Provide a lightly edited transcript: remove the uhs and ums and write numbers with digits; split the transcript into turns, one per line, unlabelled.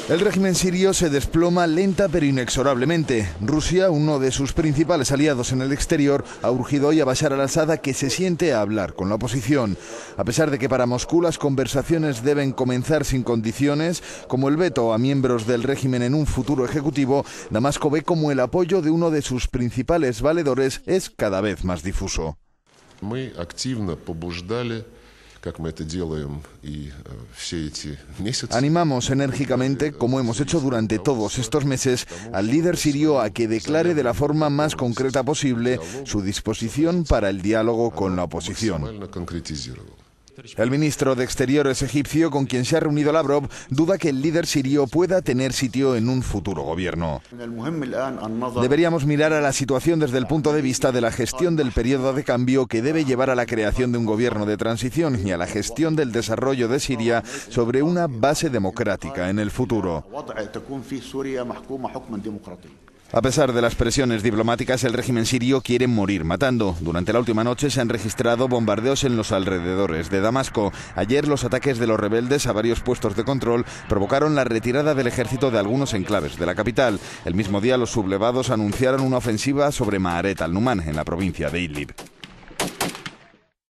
El régimen sirio se desploma lenta pero inexorablemente. Rusia, uno de sus principales aliados en el exterior, ha urgido hoy a Bashar al-Assad a que se siente a hablar con la oposición. A pesar de que para Moscú las conversaciones deben comenzar sin condiciones, como el veto a miembros del régimen en un futuro ejecutivo, Damasco ve como el apoyo de uno de sus principales valedores es cada vez más difuso. Animamos enérgicamente, como hemos hecho durante todos estos meses, al líder sirio a que declare de la forma más concreta posible su disposición para el diálogo con la oposición. El ministro de Exteriores egipcio, con quien se ha reunido Lavrov, duda que el líder sirio pueda tener sitio en un futuro gobierno. Deberíamos mirar a la situación desde el punto de vista de la gestión del periodo de cambio que debe llevar a la creación de un gobierno de transición y a la gestión del desarrollo de Siria sobre una base democrática en el futuro. A pesar de las presiones diplomáticas, el régimen sirio quiere morir matando. Durante la última noche se han registrado bombardeos en los alrededores de Damasco. Ayer los ataques de los rebeldes a varios puestos de control provocaron la retirada del ejército de algunos enclaves de la capital. El mismo día los sublevados anunciaron una ofensiva sobre Maaret al-Numan, en la provincia de Idlib.